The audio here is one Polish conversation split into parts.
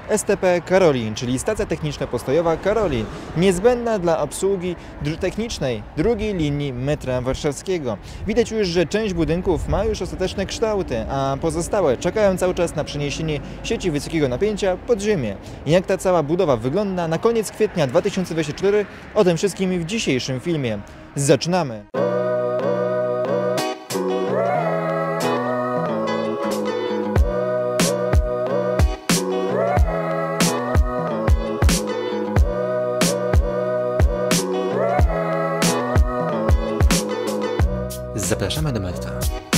STP Karolin, czyli stacja techniczna postojowa Karolin, niezbędna dla obsługi technicznej drugiej linii metra warszawskiego. Widać już, że część budynków ma już ostateczne kształty, a pozostałe czekają cały czas na przeniesienie sieci wysokiego napięcia pod ziemię. Jak ta cała budowa wygląda na koniec kwietnia 2024? O tym wszystkim w dzisiejszym filmie. Zaczynamy! Zapraszamy do metra.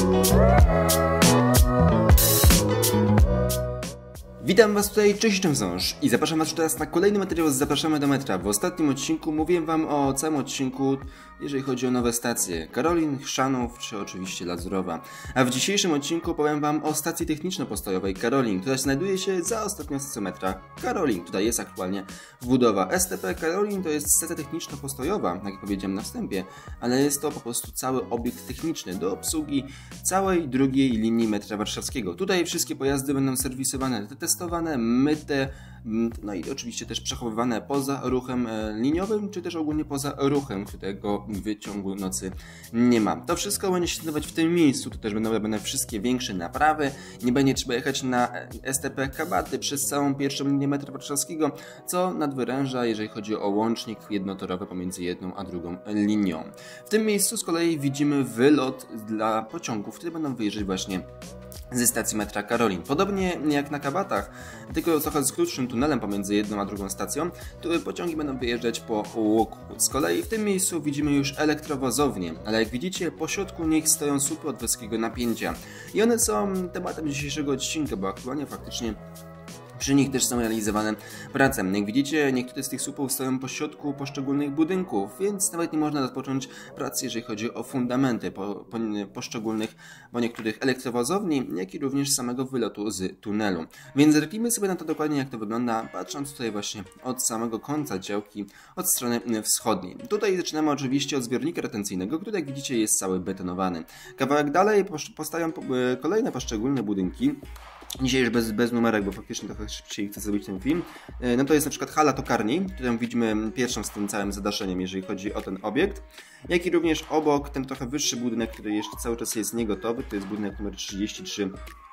Witam Was tutaj, cześć, wąż i zapraszam Was teraz na kolejny materiał z Zapraszamy do metra. W ostatnim odcinku mówiłem Wam o całym odcinku, jeżeli chodzi o nowe stacje Karolin, Chrzanów czy oczywiście Lazurowa. A w dzisiejszym odcinku powiem Wam o stacji techniczno-postojowej Karolin, która znajduje się za ostatnią stacją metra Karolin. Tutaj jest aktualnie budowa. STP Karolin to jest stacja techniczno-postojowa, jak powiedziałem na wstępie, ale jest to po prostu cały obiekt techniczny do obsługi całej drugiej linii metra warszawskiego. Tutaj wszystkie pojazdy będą serwisowane, testowane, myte, no i oczywiście też przechowywane poza ruchem liniowym, czy też ogólnie poza ruchem, którego w ciągu nocy nie ma. To wszystko będzie się znajdować w tym miejscu, tu też będą robione wszystkie większe naprawy, nie będzie trzeba jechać na STP Kabaty przez całą pierwszą linię metra warszawskiego, co nadwyręża, jeżeli chodzi o łącznik jednotorowy pomiędzy jedną a drugą linią. W tym miejscu z kolei widzimy wylot dla pociągów, które będą wyjeżdżać właśnie ze stacji metra Karolin. Podobnie jak na Kabatach, tylko trochę z krótszym tunelem pomiędzy jedną a drugą stacją, tu pociągi będą wyjeżdżać po łuku. Z kolei w tym miejscu widzimy już elektrowozownię, ale jak widzicie, po środku nich stoją słupy od wysokiego napięcia. I one są tematem dzisiejszego odcinka, bo aktualnie faktycznie przy nich też są realizowane prace. Jak widzicie, niektóre z tych słupów stoją po środku poszczególnych budynków, więc nawet nie można rozpocząć pracy, jeżeli chodzi o fundamenty poszczególnych, bo niektórych elektrowozowni, jak i również samego wylotu z tunelu. Więc zerknijmy sobie na to dokładnie, jak to wygląda, patrząc tutaj właśnie od samego końca działki, od strony wschodniej. Tutaj zaczynamy oczywiście od zbiornika retencyjnego, który, jak widzicie, jest cały betonowany. Kawałek dalej powstają kolejne poszczególne budynki. Dzisiaj już bez numerek, bo faktycznie trochę szybciej chcę zrobić ten film. No to jest na przykład hala tokarni, którą widzimy pierwszą z tym całym zadaszeniem, jeżeli chodzi o ten obiekt. Jak i również obok ten trochę wyższy budynek, który jeszcze cały czas jest niegotowy, to jest budynek numer 33.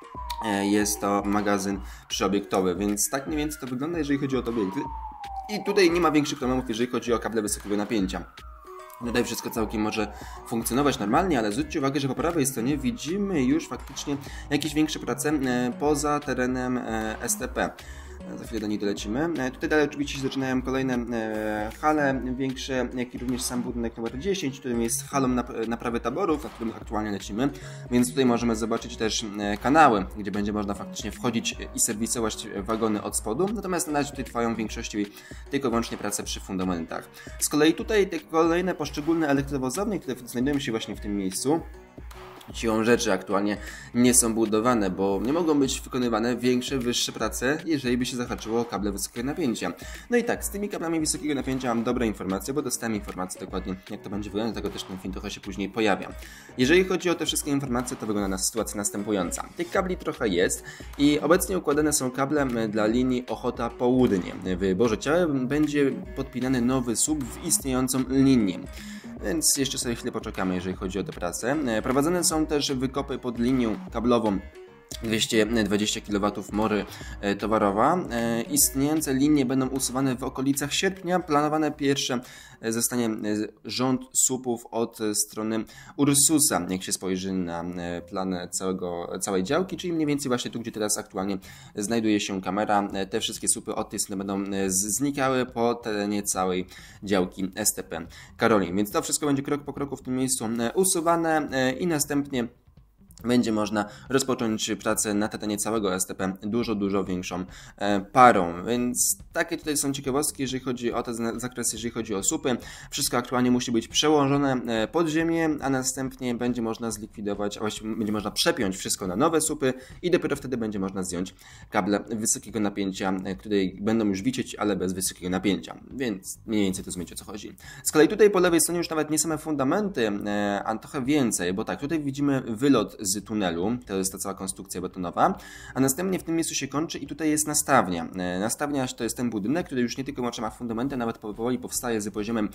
Jest to magazyn przyobiektowy, więc tak mniej więcej to wygląda, jeżeli chodzi o te obiekty. I tutaj nie ma większych problemów, jeżeli chodzi o kable wysokiego napięcia. Tutaj wszystko całkiem może funkcjonować normalnie, ale zwróćcie uwagę, że po prawej stronie widzimy już faktycznie jakieś większe prace poza terenem STP. Za chwilę do niej dolecimy. Tutaj dalej oczywiście zaczynają kolejne hale większe, jak i również sam budynek numer 10, którym jest halą naprawy taborów, na którym aktualnie lecimy. Więc tutaj możemy zobaczyć też kanały, gdzie będzie można faktycznie wchodzić i serwisować wagony od spodu. Natomiast na razie tutaj trwają w większości tylko wyłącznie prace przy fundamentach. Z kolei tutaj te kolejne poszczególne elektrowozownie, które znajdują się właśnie w tym miejscu, siłą rzeczy aktualnie nie są budowane, bo nie mogą być wykonywane większe, wyższe prace, jeżeli by się zahaczyło o kable wysokiego napięcia. No i tak, z tymi kablami wysokiego napięcia mam dobre informacje, bo dostałem informacje dokładnie, jak to będzie wyglądać, dlatego też ten film trochę się później pojawia. Jeżeli chodzi o te wszystkie informacje, to wygląda sytuacja następująca. Tych kabli trochę jest i obecnie układane są kable dla linii Ochota Południe. W Bożeciele będzie podpinany nowy słup w istniejącą linię. Więc jeszcze sobie chwilę poczekamy, jeżeli chodzi o tę pracę. Prowadzone są też wykopy pod linią kablową 220 kW mory towarowa. Istniejące linie będą usuwane w okolicach sierpnia. Planowane pierwsze zostanie rząd słupów od strony Ursusa, jak się spojrzy na plan całej działki, czyli mniej więcej właśnie tu, gdzie teraz aktualnie znajduje się kamera. Te wszystkie słupy od tej strony będą znikały po terenie całej działki STP Karolin. Więc to wszystko będzie krok po kroku w tym miejscu usuwane i następnie będzie można rozpocząć pracę na terenie całego STP dużo większą parą. Więc takie tutaj są ciekawostki, jeżeli chodzi o te zakresy, jeżeli chodzi o słupy. Wszystko aktualnie musi być przełożone pod ziemię, a następnie będzie można zlikwidować, a właściwie będzie można przepiąć wszystko na nowe słupy i dopiero wtedy będzie można zdjąć kable wysokiego napięcia, które będą już wisieć, ale bez wysokiego napięcia. Więc mniej więcej to zrozumiecie, o co chodzi. Z kolei tutaj po lewej stronie już nawet nie same fundamenty, a trochę więcej, bo tak, tutaj widzimy wylot z z tunelu, to jest ta cała konstrukcja betonowa, a następnie w tym miejscu się kończy i tutaj jest nastawnia. Nastawnia to jest ten budynek, który już nie tylko ma fundamenty, nawet powoli powstaje z poziomem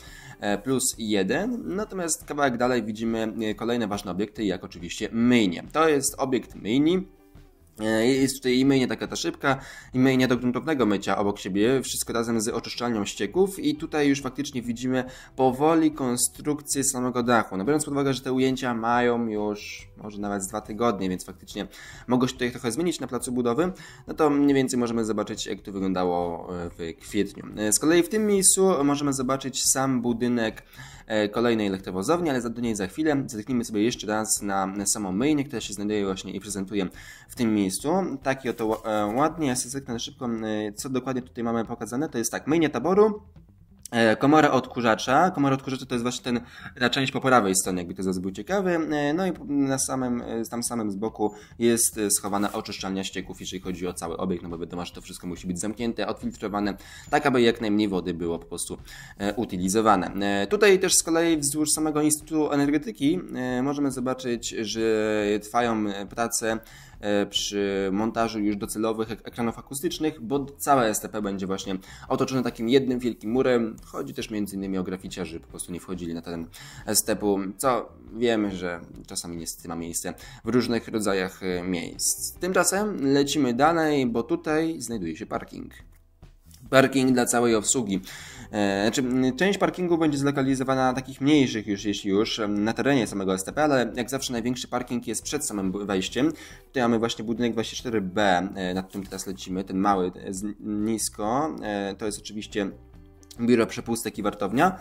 +1, natomiast kawałek dalej widzimy kolejne ważne obiekty, jak oczywiście myjnie. To jest obiekt myjni. Jest tutaj i myjnia taka ta szybka, i myjnia do gruntownego mycia obok siebie, wszystko razem z oczyszczalnią ścieków i tutaj już faktycznie widzimy powoli konstrukcję samego dachu. No biorąc pod uwagę, że te ujęcia mają już może nawet z 2 tygodnie, więc faktycznie mogło się tutaj trochę zmienić na placu budowy, no to mniej więcej możemy zobaczyć, jak to wyglądało w kwietniu. Z kolei w tym miejscu możemy zobaczyć sam budynek kolejnej elektrowozowni, ale do niej za chwilę. Zerknijmy sobie jeszcze raz na samą myjnię, która się znajduje właśnie i prezentuje w tym miejscu. Taki oto ładnie, ja sobie zerknę szybko, co dokładnie tutaj mamy pokazane. To jest tak, myjnia taboru, komora odkurzacza. Komora odkurzacza to jest właśnie ta część po prawej stronie, jakby to zaraz był ciekawy. No i tam samym z boku jest schowana oczyszczalnia ścieków, jeżeli chodzi o cały obiekt, no bo wiadomo, że to wszystko musi być zamknięte, odfiltrowane, tak aby jak najmniej wody było po prostu utylizowane. Tutaj też z kolei wzdłuż samego Instytutu Energetyki możemy zobaczyć, że trwają prace przy montażu już docelowych ekranów akustycznych, bo całe STP będzie właśnie otoczone takim jednym wielkim murem. Chodzi też m.in. o graficiarzy, po prostu nie wchodzili na teren STP-u, co wiemy, że czasami niestety ma miejsce w różnych rodzajach miejsc. Tymczasem lecimy dalej, bo tutaj znajduje się parking. Parking dla całej obsługi. Część parkingu będzie zlokalizowana na takich mniejszych jeśli już, na terenie samego STP, ale jak zawsze największy parking jest przed samym wejściem. Tutaj mamy właśnie budynek 24B, nad którym teraz lecimy, ten mały, nisko. To jest oczywiście biuro przepustek i wartownia.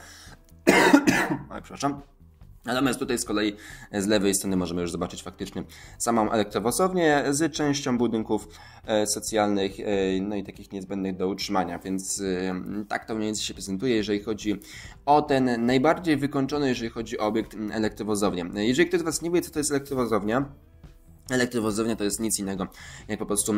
Oj, przepraszam. Natomiast tutaj z kolei z lewej strony możemy już zobaczyć faktycznie samą elektrowozownię z częścią budynków socjalnych, no i takich niezbędnych do utrzymania, więc tak to mniej więcej się prezentuje, jeżeli chodzi o ten najbardziej wykończony, jeżeli chodzi o obiekt elektrowozownię. Jeżeli ktoś z Was nie wie, co to jest elektrowozownia, elektrowozownia to jest nic innego jak po prostu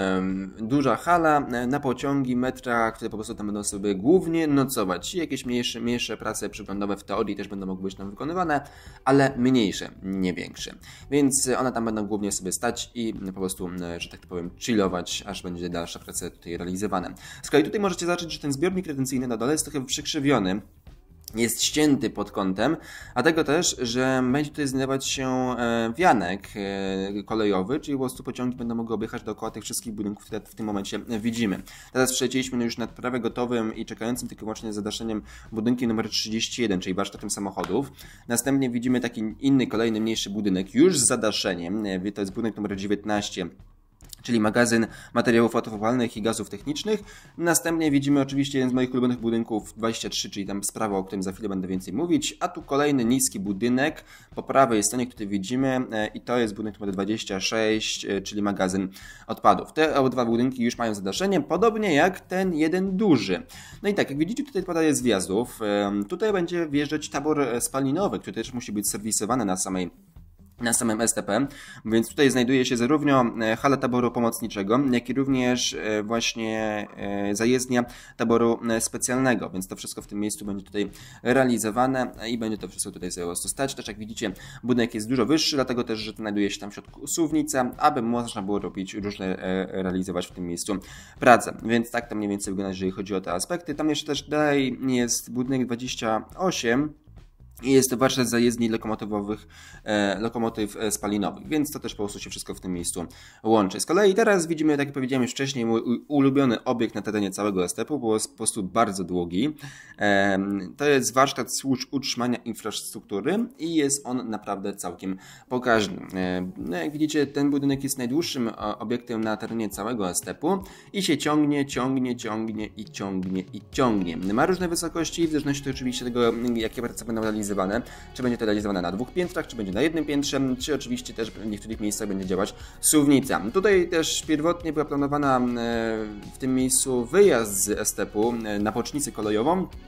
duża hala na pociągi, metra, które po prostu tam będą sobie głównie nocować. I jakieś mniejsze prace przeglądowe w teorii też będą mogły być tam wykonywane, ale mniejsze, nie większe. Więc one tam będą głównie sobie stać i po prostu, że tak powiem, chillować, aż będzie dalsza praca tutaj realizowana. Z kolei tutaj możecie zobaczyć, że ten zbiornik retencyjny na dole jest trochę przykrzywiony. Jest ścięty pod kątem, a tego też, że będzie tutaj znajdować się wianek kolejowy, czyli po prostu pociągi będą mogły objechać dookoła tych wszystkich budynków, które w tym momencie widzimy. Teraz przelecieliśmy już nad prawie gotowym i czekającym tylko wyłącznie zadaszeniem budynkiem numer 31, czyli warsztatem samochodów. Następnie widzimy taki inny, kolejny mniejszy budynek już z zadaszeniem, to jest budynek numer 19. Czyli magazyn materiałów autofowalnych i gazów technicznych. Następnie widzimy oczywiście jeden z moich ulubionych budynków 23, czyli tam sprawa, o którym za chwilę będę więcej mówić. A tu kolejny niski budynek po prawej stronie, który widzimy i to jest budynek numer 26, czyli magazyn odpadów. Te obydwa budynki już mają zadaszenie, podobnie jak ten jeden duży. No i tak, jak widzicie, tutaj podaję zwiazdów. Tutaj będzie wjeżdżać tabor spalinowy, który też musi być serwisowany na samym STP, więc tutaj znajduje się zarówno hala taboru pomocniczego, jak i również właśnie zajezdnia taboru specjalnego, więc to wszystko w tym miejscu będzie tutaj realizowane i będzie to wszystko tutaj sobie po prostu stać. Też jak widzicie, budynek jest dużo wyższy, dlatego też, że znajduje się tam w środku suwnica, aby można było robić różne, realizować w tym miejscu prace, więc tak to mniej więcej wygląda, jeżeli chodzi o te aspekty. Tam jeszcze też dalej jest budynek 28, i jest to warsztat zajezdni lokomotyw spalinowych, więc to też po prostu się wszystko w tym miejscu łączy. Z kolei teraz widzimy, tak jak powiedziałem już wcześniej, mój ulubiony obiekt na terenie całego STP-u, bo jest po prostu bardzo długi. To jest warsztat służb utrzymania infrastruktury i jest on naprawdę całkiem pokaźny. No jak widzicie, ten budynek jest najdłuższym obiektem na terenie całego STP-u i się ciągnie i ciągnie. Ma różne wysokości, w zależności oczywiście tego, jakie prace będą realizowane. Czy będzie to realizowane na 2 piętrach, czy będzie na 1 piętrze, czy oczywiście też w niektórych miejscach będzie działać suwnica. Tutaj też pierwotnie była planowana w tym miejscu wyjazd z STP-u na bocznicę kolejową.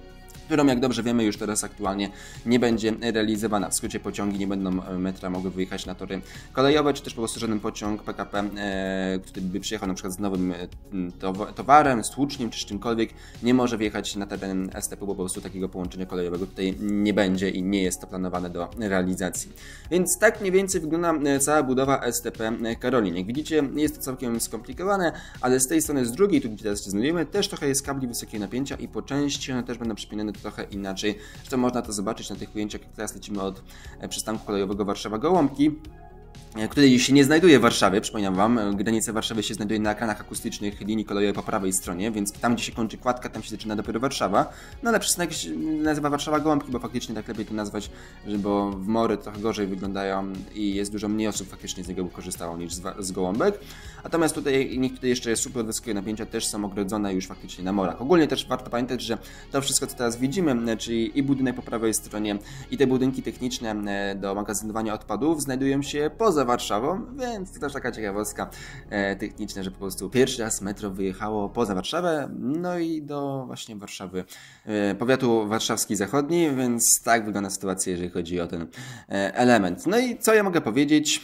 którą, jak dobrze wiemy, już teraz aktualnie nie będzie realizowana. W skrócie pociągi nie będą metra mogły wyjechać na tory kolejowe, czy też po prostu żaden pociąg PKP, który by przyjechał na przykład z nowym towarem, z tłuczniem, czy z czymkolwiek, nie może wjechać na teren STP, bo po prostu takiego połączenia kolejowego tutaj nie będzie i nie jest to planowane do realizacji. Więc tak mniej więcej wygląda cała budowa STP Karolin. Jak widzicie, jest to całkiem skomplikowane, ale z tej strony, z drugiej, tu gdzie teraz się znajdujemy, też trochę jest kabli wysokiego napięcia i po części one też będą przypinane trochę inaczej. Zresztą można to zobaczyć na tych ujęciach, jak teraz lecimy od przystanku kolejowego Warszawa-Gołąbki, który się nie znajduje w Warszawie, przypominam Wam, granica Warszawy się znajduje na ekranach akustycznych linii kolejowej po prawej stronie, więc tam, gdzie się kończy kładka, tam się zaczyna dopiero Warszawa. No ale przystanek się nazywa Warszawa-Gołąbki, bo faktycznie tak lepiej to nazwać, bo w Mory trochę gorzej wyglądają i jest dużo mniej osób faktycznie z niego korzystało niż z Gołąbek. Natomiast tutaj niektóre jeszcze super wysokiego napięcia też są ogrodzone już faktycznie na Morach. Ogólnie też warto pamiętać, że to wszystko, co teraz widzimy, czyli i budynek po prawej stronie, i te budynki techniczne do magazynowania odpadów znajdują się poza Warszawą, więc to też taka ciekawostka techniczna, że po prostu pierwszy raz metro wyjechało poza Warszawę, no i do właśnie Warszawy, powiatu warszawski zachodni, więc tak wygląda sytuacja, jeżeli chodzi o ten element. No i co ja mogę powiedzieć?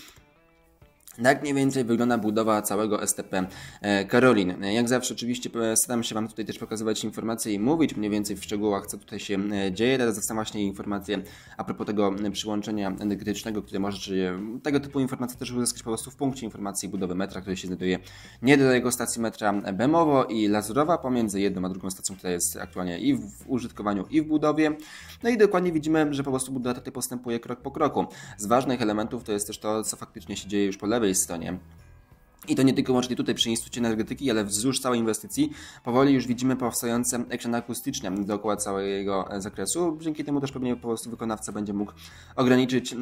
Tak mniej więcej wygląda budowa całego STP Karolin. Jak zawsze oczywiście staram się Wam tutaj też pokazywać informacje i mówić mniej więcej w szczegółach, co tutaj się dzieje. Teraz dostałem właśnie informacje a propos tego przyłączenia energetycznego, które możecie tego typu informacje też uzyskać po prostu w punkcie informacji budowy metra, który się znajduje niedaleko stacji metra Bemowo i Lazurowa, pomiędzy jedną a drugą stacją, która jest aktualnie i w użytkowaniu, i w budowie. No i dokładnie widzimy, że po prostu budowa tutaj postępuje krok po kroku. Z ważnych elementów to jest też to, co faktycznie się dzieje już po lewej stronie. I to nie tylko łącznie tutaj przy Instytucie Energetyki, ale wzdłuż całej inwestycji powoli już widzimy powstające ekrany akustyczne dookoła całego zakresu. Dzięki temu też pewnie po prostu wykonawca będzie mógł ograniczyć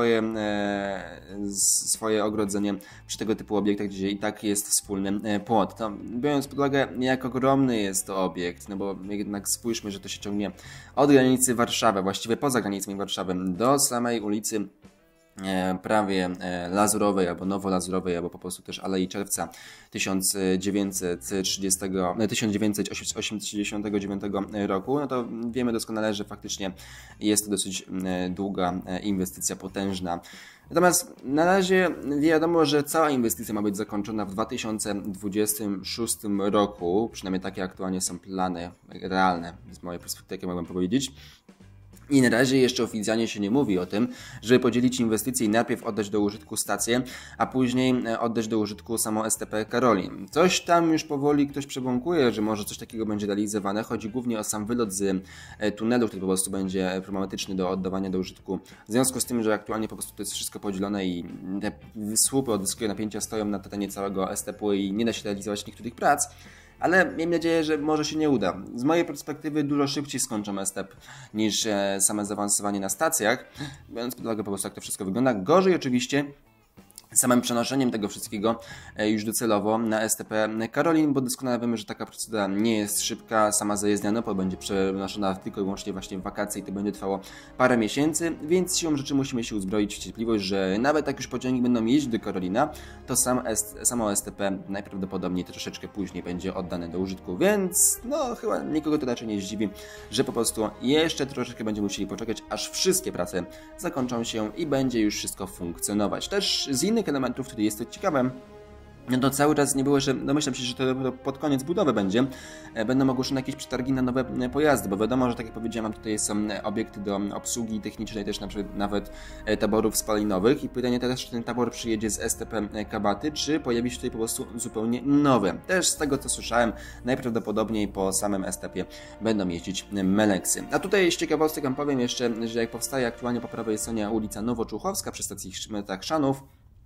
swoje ogrodzenie przy tego typu obiektach, gdzie i tak jest wspólny płot. To, biorąc pod uwagę, jak ogromny jest to obiekt, no bo jednak spójrzmy, że to się ciągnie od granicy Warszawy, właściwie poza granicami Warszawy, do samej ulicy prawie Lazurowej, albo Nowolazurowej, albo po prostu też Alei Czerwca 1989 roku, no to wiemy doskonale, że faktycznie jest to dosyć długa inwestycja, potężna. Natomiast na razie wiadomo, że cała inwestycja ma być zakończona w 2026 roku, przynajmniej takie aktualnie są plany realne, z mojej perspektywy mogę powiedzieć. I na razie jeszcze oficjalnie się nie mówi o tym, żeby podzielić inwestycje i najpierw oddać do użytku stację, a później oddać do użytku samo STP Karolin. Coś tam już powoli ktoś przebąkuje, że może coś takiego będzie realizowane. Chodzi głównie o sam wylot z tunelu, który po prostu będzie problematyczny do oddawania do użytku. W związku z tym, że aktualnie po prostu to jest wszystko podzielone i te słupy od wysokiego napięcia stoją na terenie całego STP i nie da się realizować niektórych prac. Ale miejmy nadzieję, że może się nie uda. Z mojej perspektywy dużo szybciej skończą STP niż same zaawansowanie na stacjach, biorąc pod uwagę po prostu jak to wszystko wygląda. Gorzej oczywiście samym przenoszeniem tego wszystkiego już docelowo na STP Karolin, bo doskonale wiemy, że taka procedura nie jest szybka. Sama zajezdnia Nopol będzie przenoszona tylko i wyłącznie właśnie w wakacje i to będzie trwało parę miesięcy, więc siłą rzeczy musimy się uzbroić w cierpliwość, że nawet jak już pociągi będą jeździć do Karolina, to samo STP najprawdopodobniej troszeczkę później będzie oddane do użytku, więc no chyba nikogo to raczej nie zdziwi, że po prostu jeszcze troszeczkę będziemy musieli poczekać, aż wszystkie prace zakończą się i będzie już wszystko funkcjonować. Też z innych elementów, które jest to ciekawe, no to cały czas nie było, że domyślam się, że to pod koniec budowy będzie. Będą ogłoszone jakieś przetargi na nowe pojazdy, bo wiadomo, że tak jak powiedziałem, tutaj są obiekty do obsługi technicznej, też nawet taborów spalinowych i pytanie teraz, czy ten tabor przyjedzie z STP Kabaty, czy pojawi się tutaj po prostu zupełnie nowy. Też z tego, co słyszałem, najprawdopodobniej po samym STP będą jeździć Meleksy. A tutaj z ciekawostek wam powiem jeszcze, że jak powstaje aktualnie po prawej stronie ulica Nowoczuchowska przy stacji Chrzanów,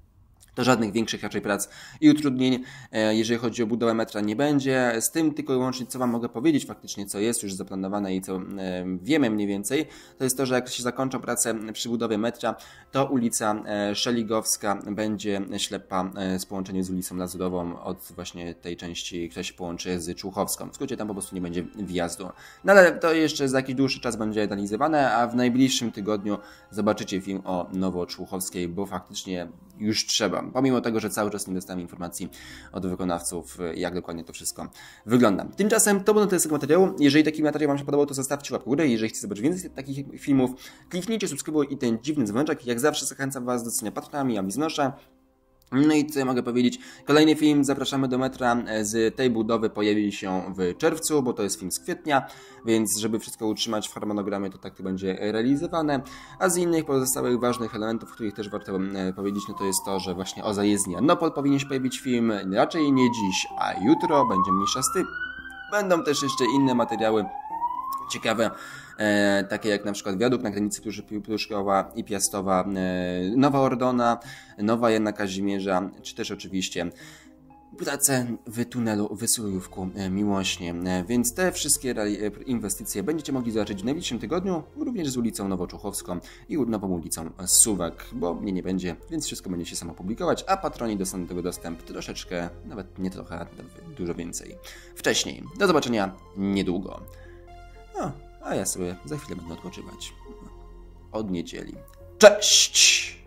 to żadnych większych raczej prac i utrudnień, jeżeli chodzi o budowę metra, nie będzie. Z tym tylko i wyłącznie, co Wam mogę powiedzieć faktycznie, co jest już zaplanowane i co wiemy mniej więcej, to jest to, że jak się zakończą prace przy budowie metra, to ulica Szeligowska będzie ślepa z połączeniem z ulicą Lazurową od właśnie tej części, która się połączy z Człuchowską. W skrócie tam po prostu nie będzie wjazdu. No ale to jeszcze za jakiś dłuższy czas będzie realizowane, a w najbliższym tygodniu zobaczycie film o Nowoczłuchowskiej, bo faktycznie już trzeba. Wam, pomimo tego, że cały czas nie dostałem informacji od wykonawców, jak dokładnie to wszystko wygląda. Tymczasem to było na tyle z tego materiału. Jeżeli taki materiał Wam się podobał, to zostawcie łapkę w górę. Jeżeli chcecie zobaczyć więcej takich filmów, kliknijcie subskrybuj i ten dziwny dzwoneczek. Jak zawsze zachęcam Was do docenia patronami, a biznosa. No i co ja mogę powiedzieć? Kolejny film Zapraszamy do metra z tej budowy pojawi się w czerwcu, bo to jest film z kwietnia, więc żeby wszystko utrzymać w harmonogramie, to tak to będzie realizowane. A z innych pozostałych ważnych elementów, których też warto powiedzieć, no to jest to, że właśnie o zajezdni Annopol powinien się pojawić film, raczej nie dziś, a jutro, będzie mniejsza z tym. Będą też jeszcze inne materiały ciekawe, takie jak na przykład wiadukt na granicy Pruszkowa i Piastowa, Nowa Ordona, Nowa Jana Kazimierza, czy też oczywiście prace w tunelu w Sulejówku Miłośnie. Więc te wszystkie inwestycje będziecie mogli zobaczyć w najbliższym tygodniu, również z ulicą Nowoczuchowską i nową ulicą Suwak, bo mnie nie będzie, więc wszystko będzie się samo publikować, a patroni dostaną do tego dostęp troszeczkę, nawet nie trochę, nawet dużo więcej wcześniej. Do zobaczenia niedługo. A ja sobie za chwilę będę odpoczywać. Od niedzieli. Cześć!